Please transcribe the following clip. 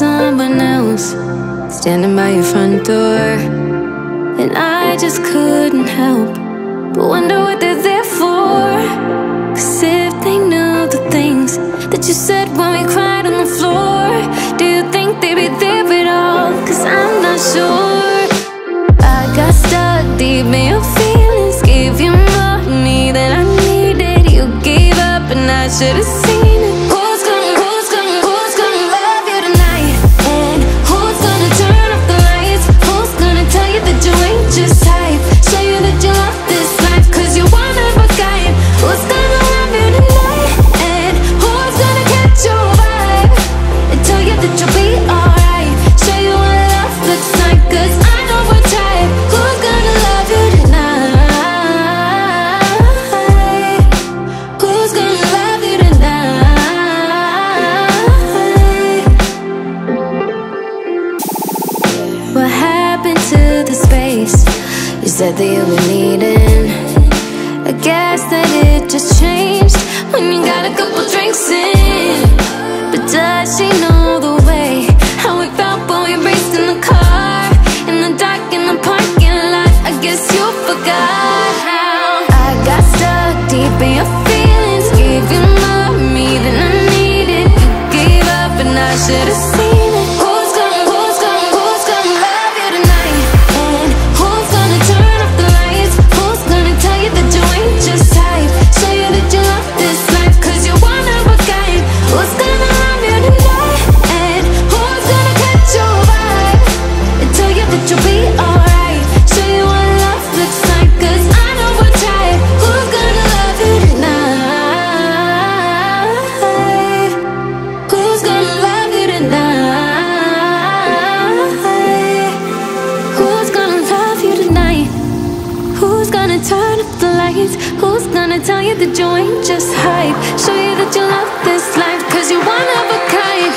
someone else standing by your front door, and I just couldn't help but wonder what they're there for. 'Cause if they knew the things that you said when we cried on the floor, do you think they'd be there at all? 'Cause I'm not sure. I got stuck deep in your feelings, gave you more of me than I needed. You gave up and I should've seen it. Who's gonna love you tonight? And who's gonna turn off the lights? Who's gonna tell you that you ain't just hype? Show you that you love this life, 'cause you're one of a kind. Who's gonna love you tonight? And who's gonna catch your vibe and tell you that you'll be alright? Show you what love looks like, 'cause I know we're tired. Who's gonna love you tonight? Who's gonna love you tonight? What happened to the space you said that you were needing? I guess that it just changed when you got a couple drinks in. But does she know the way how we felt when we raced in the car, in the dark, in the parking lot? I guess you forgot how I got stuck deep in your feelings, gave you more of me than I needed. You gave up and I should've seen it. Who's gonna love you tonight? And who's gonna turn off the lights? Who's gonna tell you that you ain't just hype? Show you that you love this life, 'cause you're one of a kind. Who's gonna love you tonight? And who's gonna catch your vibe and tell you that you'll be alright? Show you what love looks like, 'cause I know we're tired. Who's gonna love you tonight? Who's gonna love you tonight? Who's gonna love you tonight? Who's gonna turn up the lights? Who's gonna tell you that you ain't just hype? Show you that you love this life, 'cause you're one of a kind.